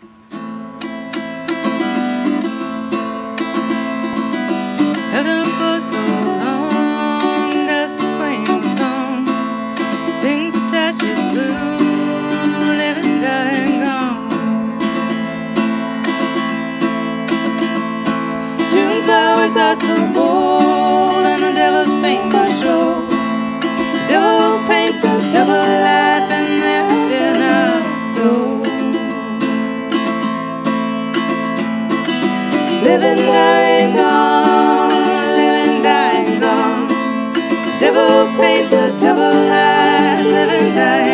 Held him for so long, that's the quaint song. Things attached with blue, living, dying, gone. June flowers are so bold, and the devil's paintbrush show. The devil paints a double life, and there did not go. Living, dying, gone. Living, dying, gone. Devil paints a double life, living, dying.